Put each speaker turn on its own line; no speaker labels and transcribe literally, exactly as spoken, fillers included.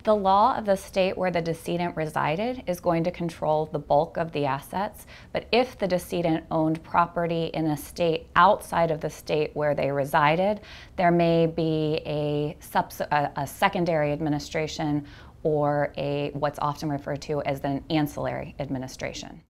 The law of the state where the decedent resided is going to control the bulk of the assets, but if the decedent owned property in a state outside of the state where they resided, there may be a, subs a, a secondary administration or a what's often referred to as an ancillary administration.